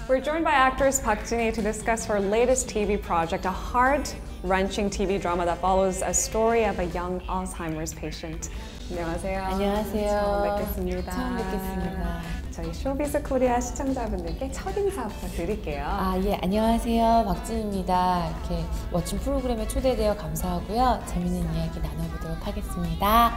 We're joined by actress Park Jin-hee to discuss her latest TV project, a heart-wrenching TV drama that follows a story of a young Alzheimer's patient. 안녕하세요. 안녕하세요. 처음 뵙겠습니다. 처음 뵙겠습니다. 저희 쇼비즈 코리아 시청자분들께 첫인사 부탁드릴게요. 예, 안녕하세요. 박진입니다. 이렇게 멋진 프로그램에 초대되어 감사하고요. 재밌는 이야기 나눠보도록 하겠습니다.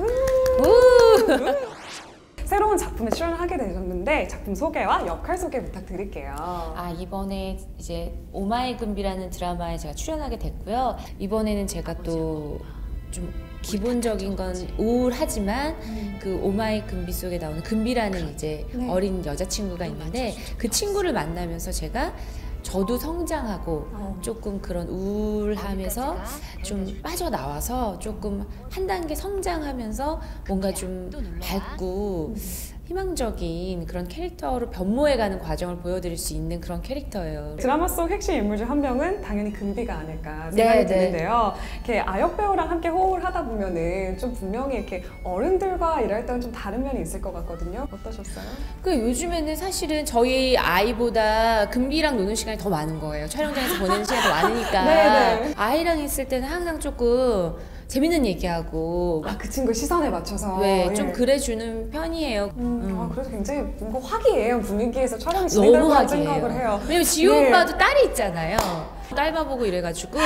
새로운 작품에 출연하게 되셨는데 작품 소개와 역할 소개 부탁드릴게요. 이번에 이제 오마이금비라는 드라마에 제가 출연하게 됐고요. 이번에는 제가 또 좀 기본적인 건 우울하지만 그 오마이금비 속에 나오는 금비라는 이제 어린 여자친구가 있는데 그 친구를 만나면서 제가 저도 성장하고 조금 그런 우울함에서 좀 빠져나와서 조금 한 단계 성장하면서 뭔가 좀 밝고 희망적인 그런 캐릭터로 변모해가는 과정을 보여드릴 수 있는 그런 캐릭터예요. 드라마 속 핵심 인물 중 한 명은 당연히 금비가 아닐까 생각이 드는데요. 이렇게 아역 배우랑 함께 호흡을 하다 보면은 좀 분명히 이렇게 어른들과 일할 때는 좀 다른 면이 있을 것 같거든요. 어떠셨어요? 요즘에는 사실은 저희 아이보다 금비랑 노는 시간이 더 많은 거예요. 촬영장에서 보내는 시간이 더 많으니까. 네네. 아이랑 있을 때는 항상 조금 재밌는 얘기하고 그 친구 시선에 맞춰서 좀 그래주는 편이에요. 그래서 굉장히 뭔가 화기애애한 분위기에서 촬영이 진행된다고 생각을 해요. 왜냐면 지우 오빠도 딸이 있잖아요. 딸 봐보고 이래가지고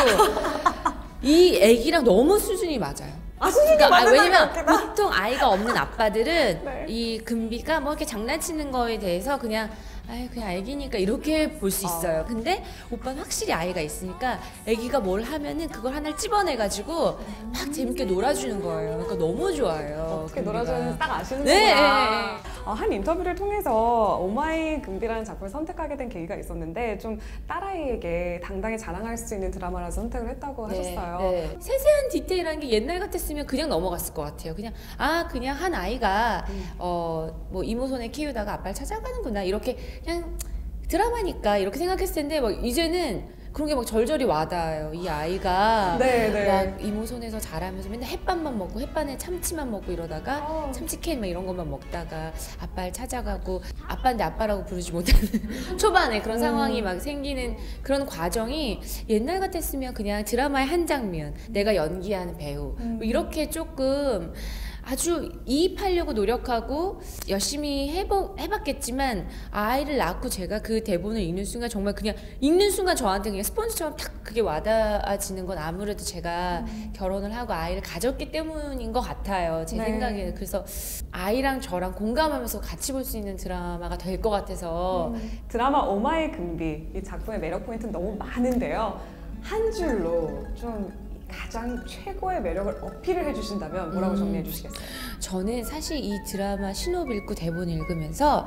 이 애기랑 너무 수준이 맞아요. 수준이 맞는 왜냐면 보통 아이가 없는 아빠들은 네. 이 금비가 뭐 이렇게 장난치는 거에 대해서 그냥 애기니까 이렇게 볼 수 있어요. 근데 오빠는 확실히 아이가 있으니까 애기가 뭘 하면은 그걸 하나를 찝어내가지고 막 재밌게 놀아주는 거예요. 그러니까 너무 좋아요. 어떻게 놀아주는지 딱 아시는구나. 네. 한 인터뷰를 통해서 오마이금비라는 작품을 선택하게 된 계기가 있었는데 좀 딸아이에게 당당히 자랑할 수 있는 드라마라서 선택을 했다고 하셨어요. 네. 세세한 디테일한 게 옛날 같았으면 그냥 넘어갔을 것 같아요. 그냥 한 아이가 뭐 이모 손에 키우다가 아빠를 찾아가는구나 이렇게 그냥 드라마니까 이렇게 생각했을 텐데 이제는 그런 게 막 절절히 와닿아요. 이 아이가 막 이모 손에서 자라면서 맨날 햇반만 먹고 햇반에 참치만 먹고 이러다가 참치 케이크 막 이런 것만 먹다가 아빠를 찾아가고 아빠인데 아빠라고 부르지 못하는 초반에 그런 상황이 막 생기는 그런 과정이 옛날 같았으면 그냥 드라마의 한 장면 내가 연기하는 배우 이렇게 조금 아주 이입하려고 노력하고 열심히 해봤겠지만 아이를 낳고 제가 그 대본을 읽는 순간 정말 그냥 읽는 순간 저한테 그냥 스펀지처럼 탁 그게 와닿아지는 건 아무래도 제가 결혼을 하고 아이를 가졌기 때문인 것 같아요. 제 생각에는. 그래서 아이랑 저랑 공감하면서 같이 볼 수 있는 드라마가 될 것 같아서 드라마 오마이금비 이 작품의 매력 포인트는 너무 많은데요. 한 줄로 좀 가장 최고의 매력을 어필을 해주신다면 뭐라고 정리해 주시겠어요? 저는 사실 이 드라마 신호를 읽고 대본을 읽으면서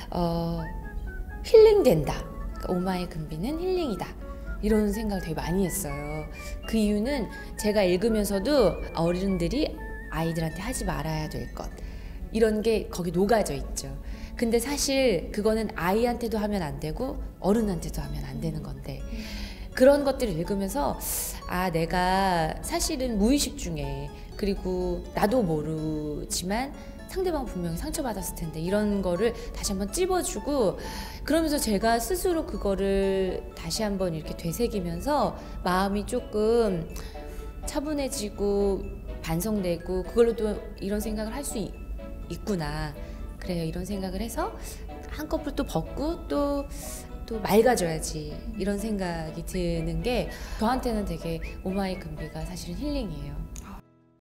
힐링된다. 그러니까 오마이금비는 힐링이다. 이런 생각을 되게 많이 했어요. 그 이유는 제가 읽으면서도 어른들이 아이들한테 하지 말아야 될 것 이런 게 거기 녹아져 있죠. 근데 사실 그거는 아이한테도 하면 안 되고 어른한테도 하면 안 되는 건데 그런 것들을 읽으면서 내가 사실은 무의식 중에 그리고 나도 모르지만 상대방은 분명히 상처받았을 텐데 이런 거를 다시 한번 찝어주고 그러면서 제가 스스로 그거를 다시 한번 이렇게 되새기면서 마음이 조금 차분해지고 반성되고 그걸로 또 이런 생각을 할 수 있구나. 그래요. 이런 생각을 해서 한꺼풀 또 벗고 또 맑아져야지 이런 생각이 드는 게 저한테는 되게 오마이금비가 사실은 힐링이에요.